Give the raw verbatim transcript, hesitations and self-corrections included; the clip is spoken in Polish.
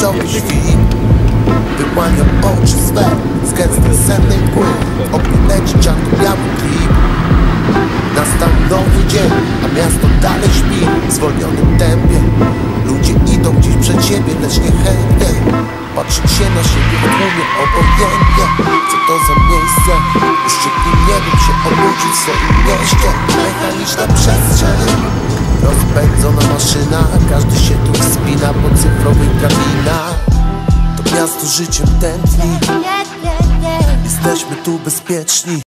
widoki świt wyłania oczy swe z gęstej sennej mgły. Oknie leci czarno-biały klip. Nastał nowy dzień, a miasto dalej śpi w zwolnionym tempie. Ludzie idą gdzieś przed siebie, lecz niechętnie patrzeć się na siebie w tłumie obojętnie. Co to za miejsce? Uszczypni nie wiem się obudzić w swoim mieście. Mechaniczna przestrzeń, rozpędzona maszyna, każdy się tu wspina po cyfrowych drabinach. To miasto życiem tętni, jesteśmy tu bezpieczni.